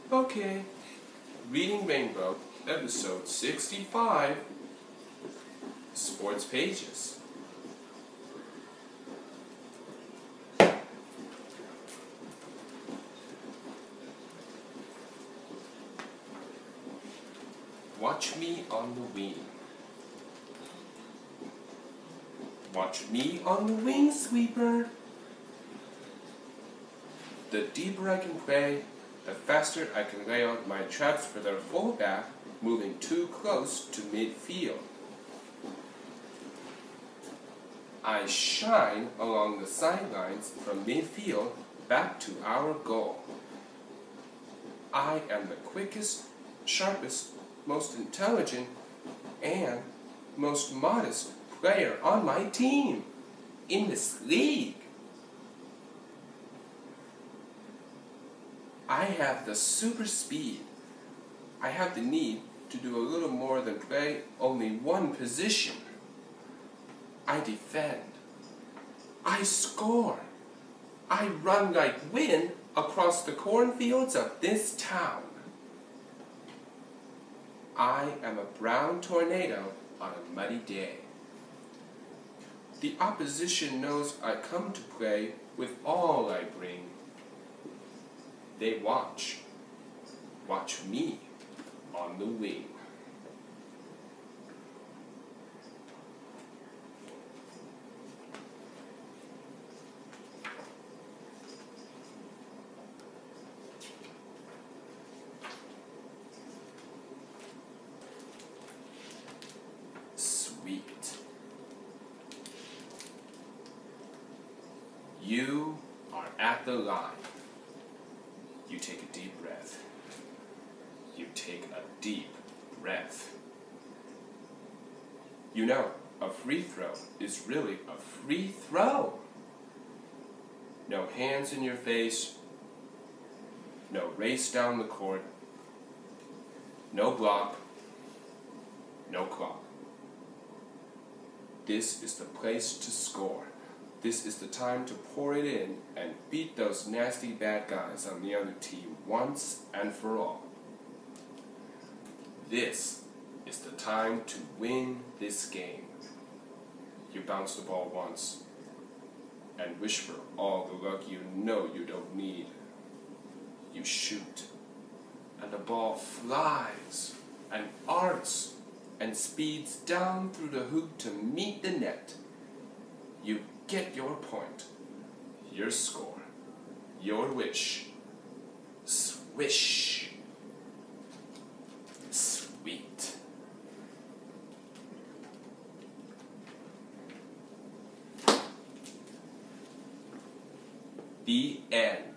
Okay, Reading Rainbow, episode 65, Sports Pages. Watch me on the wing. Watch me on the wing, sweeper. The deeper I can play, the faster I can lay out my traps for their fullback moving too close to midfield. I shine along the sidelines from midfield back to our goal. I am the quickest, sharpest, most intelligent, and most modest player on my team in this league. I have the super speed. I have the need to do a little more than play only one position. I defend. I score. I run like wind across the cornfields of this town. I am a brown tornado on a muddy day. The opposition knows I come to play with all I bring. They watch me on the wing. Sweet. You are at the line. You take a deep breath. You take a deep breath. You know, a free throw is really a free throw. No hands in your face. No race down the court. No block. No clock. This is the place to score. This is the time to pour it in and beat those nasty bad guys on the other team once and for all. This is the time to win this game. You bounce the ball once and wish for all the luck you know you don't need. You shoot, and the ball flies and arcs and speeds down through the hoop to meet the net. You get your point, your score, your wish. Swish. Sweet. The end.